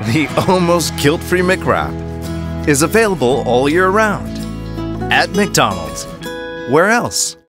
the almost guilt-free McWrap is available all year round at McDonald's. Where else?